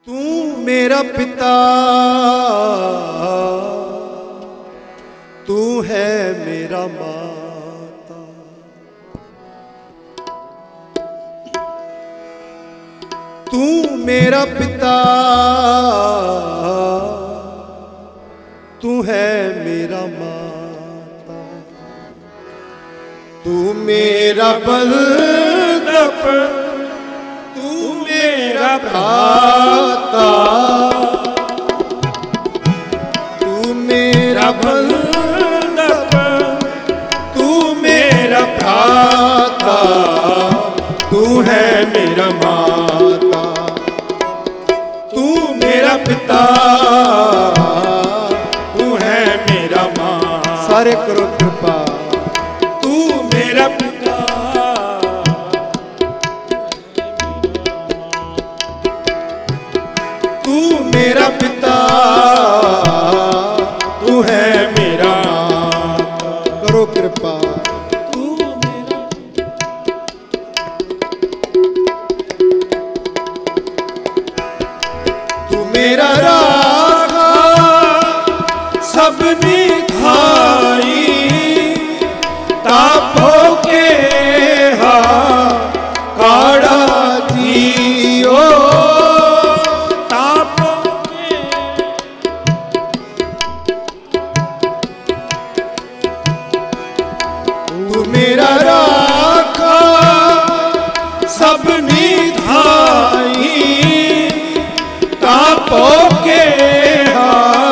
तू मेरा पिता, तू है मेरा माता। तू मेरा पिता, तू है मेरा माता। तू मेरा बलदप, तू मेरा भ्राता। तू मेरा बलदप, तू मेरा भ्राता। तू है मेरा माता, तू मेरा पिता, तू है मेरा माँ। सारे करो कृपा। तू मेरा पिता, तू मेरा पिता, तू है मेरा माता। करो कृपा। मेरा राखा सबनी खाई, तापो के हा काड़ा दियो। तापो के तू मेरा राखा सबनी खाई, तापो के हा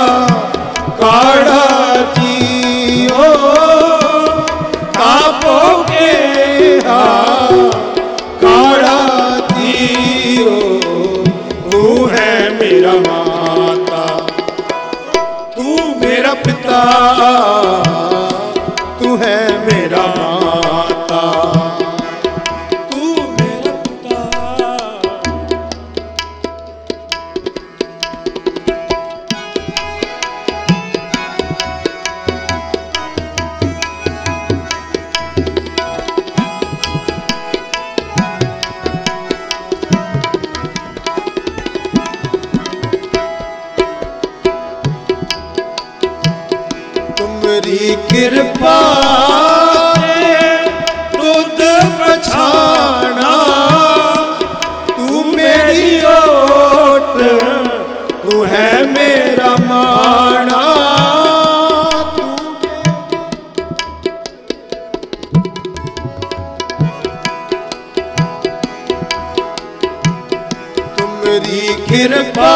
काड़ा दियो। तापो के हा काड़ा दियो। तू है मेरा माता, तू मेरा पिता, तू है मेरा माता। तुम्हारी कृपा तुद पछाना, तू मेरी ओट, तू है मेरा माना। तुम्हारी कृपा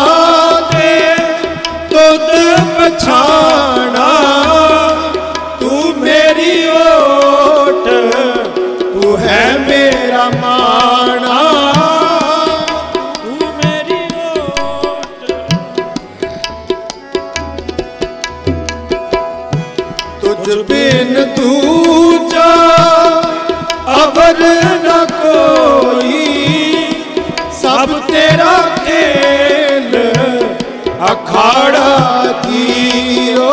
तुद पछाना, तू मेरी ओट, तू है मेरा माना। तू मेरी ओट, तुझ बिन दूजा अवर न कोई, सब तेरा खेल अखाड़ा दियो।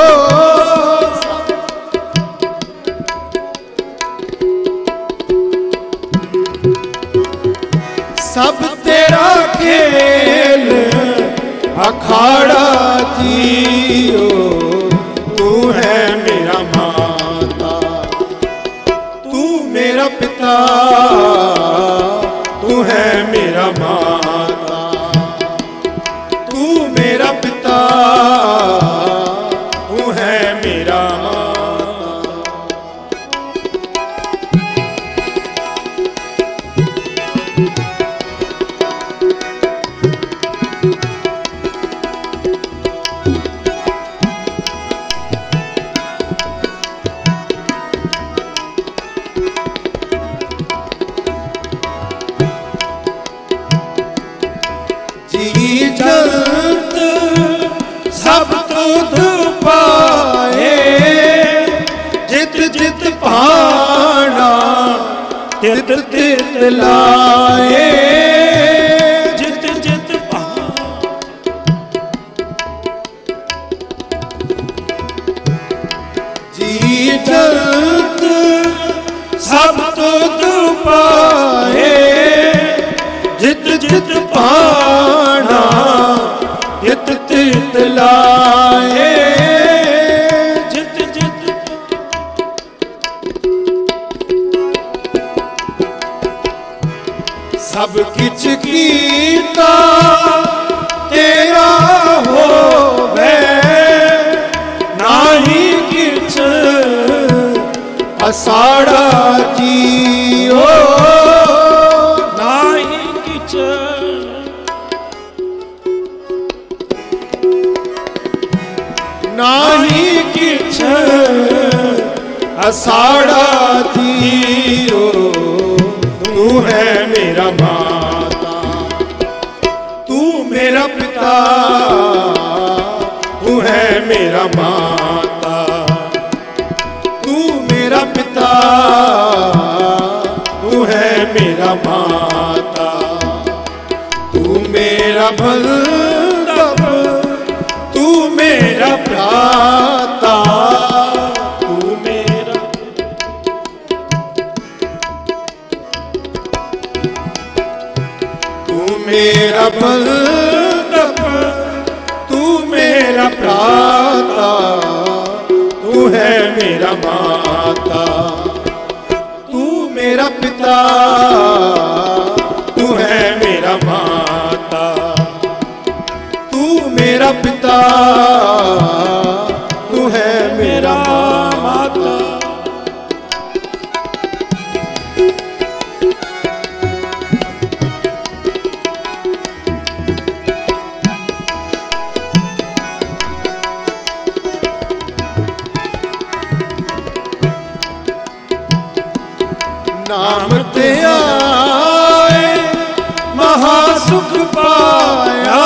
सब तेरा खेल अखाड़ा दियो। तू है मेरा माता, तू मेरा पिता, तू है मेरा माता। तू मेरा पिता, तू है मेरा माता। जी जंत सब तुध पाए, जित जित पाना तित तित लाए। जित जित जी जंत सब तुध पाए, जित जित पाना नाही किछ असाड़ा धीरो। तू है मेरा माता, तू मेरा पिता, तू है मेरा माता, तू मेरा पिता, तू है मेरा माता, तू मेरा बंधप, तू मेरा भ्राता, तू मेरा, तू मेरा बंधप, तू मेरा भ्राता, तू है मेरा माता, तू मेरा पिता, तू है मेरा माता, तू मेरा पिता, तू है मेरा माता। नाम ते आए महासुख पाया,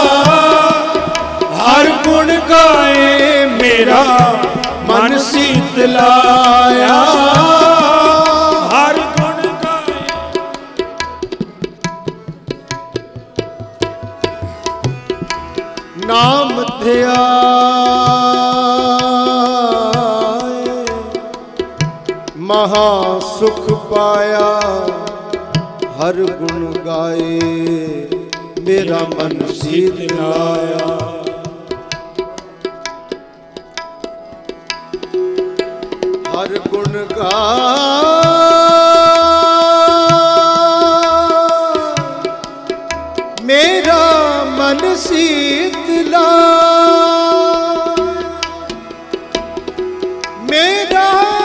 हर गुण गाए मेरा मन शीतलाया, हर गुण गाए। नाम ते महासुख पाया, हर गुण गाए मेरा मन शीतलाया, हर गुण गाए मेरा मन शीतलाया, मेरा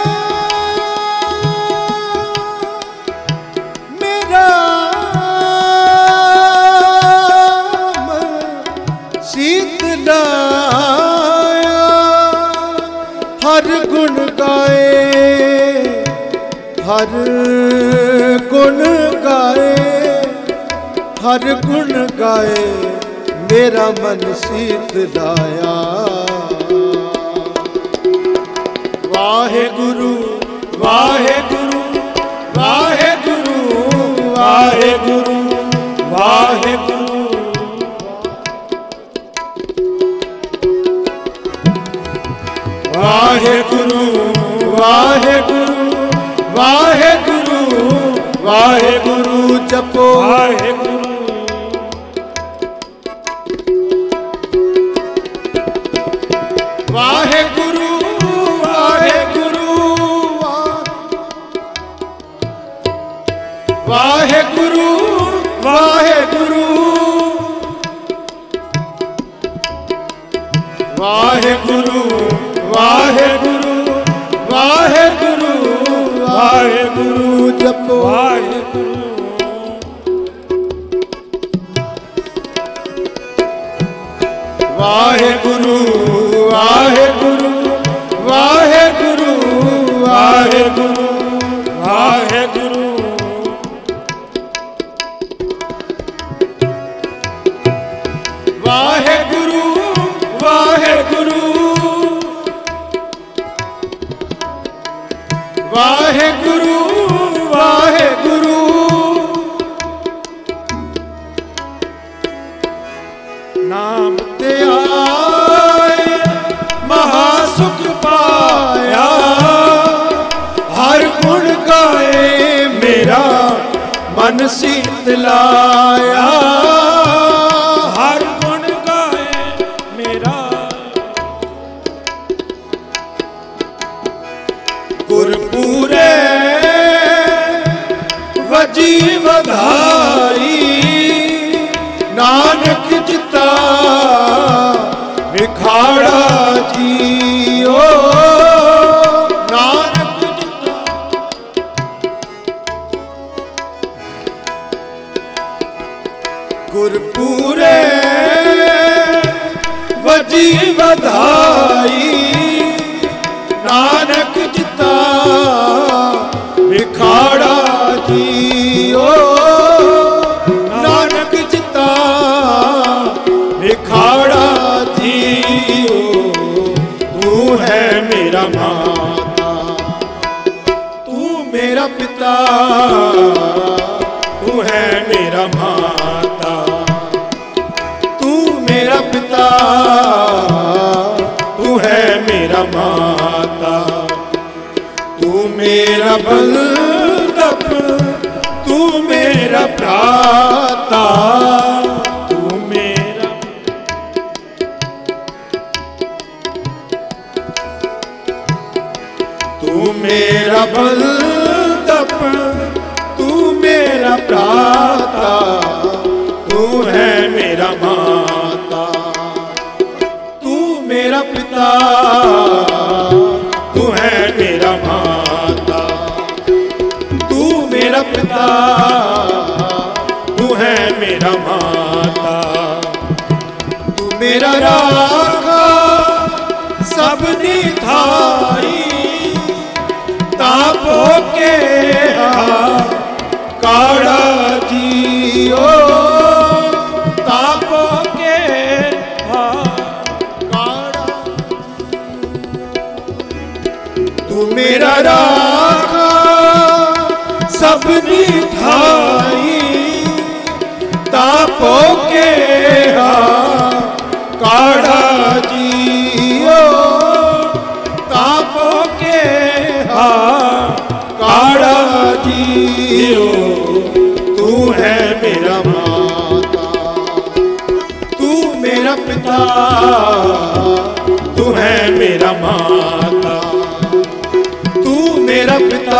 हर गुण गाए, हर गुण गाए, हर गुण गाए मेरा मन शीतलाया। वाहे गुरु वाहे गुरु वाहे गुरु वाहे गुरु वाहे गुरु, वाहे गुरु वाहे गुरु वाहे गुरु वाहे गुरु जपो, वाहे गुरु वाहे गुरु वाहे गुरु वाहे गुरु वाहे गुरु वाहे गुरु वाहे गुरु वाहे गुरु वाहे गुरु जपो, वाहे गुरु वाहे गुरु वाहे गुरु वाहे गुरु वाहे गुरु वाहे गुरु वाहे गुरु वाहे गुरु वाहे गुरु वाहे गुरु, नाम ते आए महासुख पाया, हर गुण गाए मेरा मन शीतलाया, हर गुण गाए मेरा गुरपुरे वजी बधाई, नानक जिता विखाड़ा जियो, नानक जिता गुरपुरे वजी बधाई, माता, तू मेरा पिता, तू है मेरा माता, तू मेरा पिता, तू है मेरा माता, तू मेरा बलदप, तू मेरा प्राता, तू मेरा बलदप, तू मेरा प्राता, तू है मेरा माता, तू मेरा पिता, तू है मेरा माता, तू मेरा पिता, तू है मेरा माता, तू मेरा राखा सबनी थाई, तापो के काड़ा जियो, तापो के काड़ा, तू मेरा राखा सबनी थाई, तापो के काड़ा जियो, तापो के काड़ा जियो, तू है मेरा माता, तू मेरा पिता, तू है मेरा माता, तू मेरा पिता,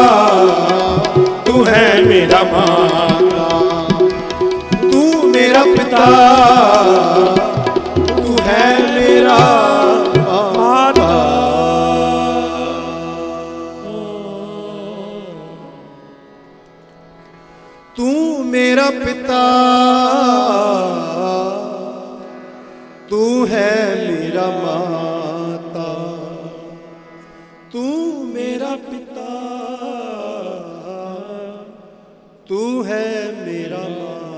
तू है मेरा माता, तू मेरा पिता, तू है मेरा माता। तू मेरा पिता, तू है मेरा माता, तू मेरा पिता, तू है मेरा माता।